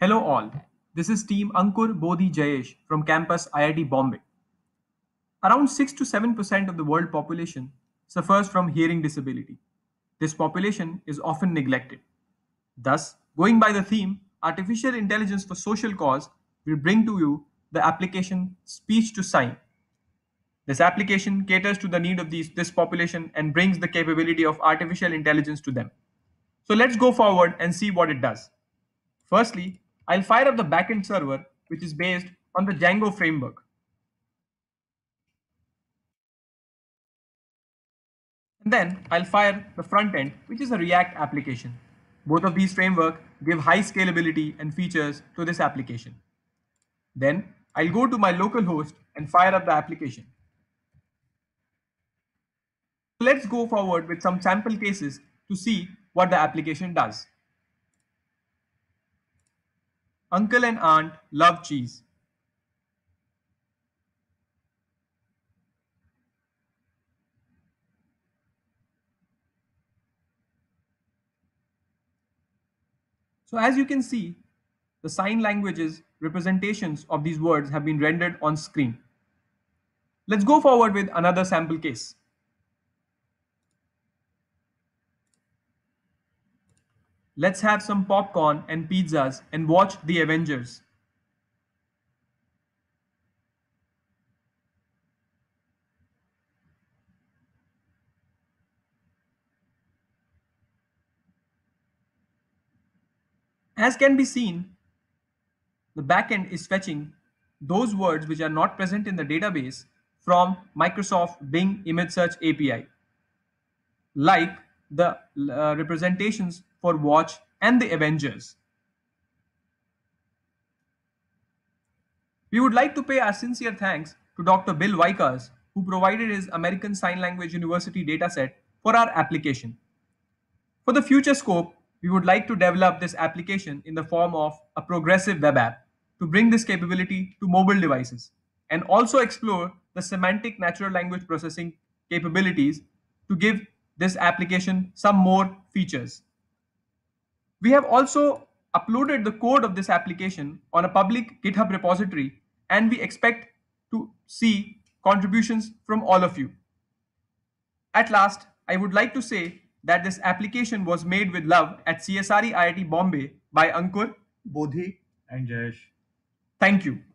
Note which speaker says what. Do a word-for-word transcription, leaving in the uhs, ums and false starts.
Speaker 1: Hello all, this is Team AnkurBodhiJayesh from Campus I I T Bombay. Around six to seven percent of the world population suffers from hearing disability. This population is often neglected. Thus, going by the theme, Artificial Intelligence for Social Cause will bring to you the application SpeechToSign. This application caters to the need of these, this population and brings the capability of artificial intelligence to them. So let's go forward and see what it does. Firstly, I'll fire up the backend server, which is based on the Django framework. And then I'll fire the front end, which is a React application. Both of these frameworks give high scalability and features to this application. Then I'll go to my local host and fire up the application. Let's go forward with some sample cases to see what the application does. Uncle and aunt love cheese. So as you can see, the sign languages representations of these words have been rendered on screen. Let's go forward with another sample case. Let's have some popcorn and pizzas and watch The Avengers. As can be seen, the backend is fetching those words which are not present in the database from Microsoft Bing Image Search A P I, like the uh, representations for Watch and The Avengers. We would like to pay our sincere thanks to Doctor Bill Vickers, who provided his American Sign Language University dataset for our application. For the future scope, we would like to develop this application in the form of a progressive web app to bring this capability to mobile devices and also explore the semantic natural language processing capabilities to give this application some more features. We have also uploaded the code of this application on a public GitHub repository, and we expect to see contributions from all of you. At last, I would like to say that this application was made with love at C S R E I I T Bombay by Ankur,
Speaker 2: Bodhi and Jayesh.
Speaker 1: Thank you.